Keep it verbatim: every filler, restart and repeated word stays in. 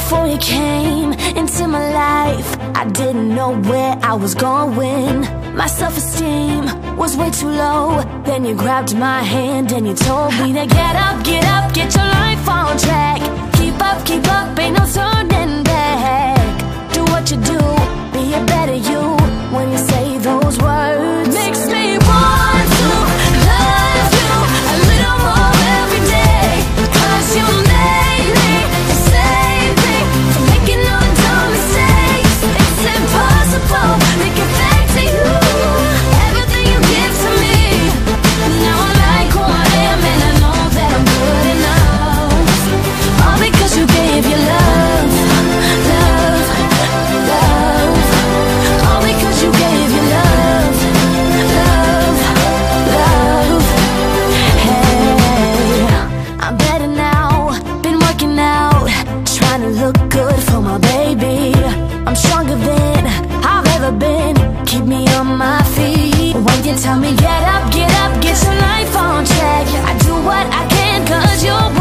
Before you came into my life, I didn't know where I was going. My self-esteem was way too low. Then you grabbed my hand and you told me to get up, get up, get your life on track. Keep up, keep up, ain't no turning back. Do what you do, be a better you. When you say those words, makes me want to love you a little more every day. Cause you made me and saved me from making no dumb mistakes. It's impossible, make it back to you. Everything you give to me, now I like who I am and I know that I'm good enough. All because you gave your love, love, love. All because you gave your love, love, love. Hey, I'm better now, been working out, trying to look good for my baby. I'm stronger than I've ever been, keep me on my feet. When you tell me get up, get up, get your life on track, I do what I can cause you're